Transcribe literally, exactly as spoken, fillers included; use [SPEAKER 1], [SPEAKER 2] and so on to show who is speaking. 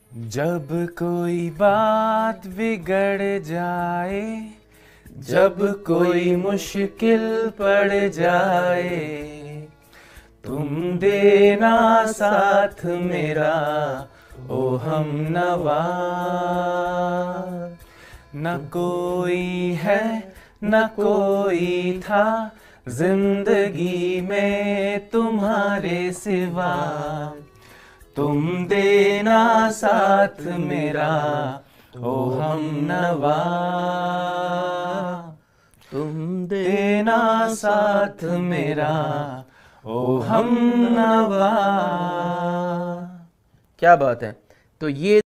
[SPEAKER 1] जब कोई बात बिगड़ जाए, जब कोई मुश्किल पड़ जाए, तुम देना साथ मेरा ओ हम नवा। न कोई है न कोई था जिंदगी में तुम्हारे सिवा, तुम देना साथ मेरा ओ हम नवा। तुम देना साथ मेरा ओ हम नवा।
[SPEAKER 2] क्या बात है। तो ये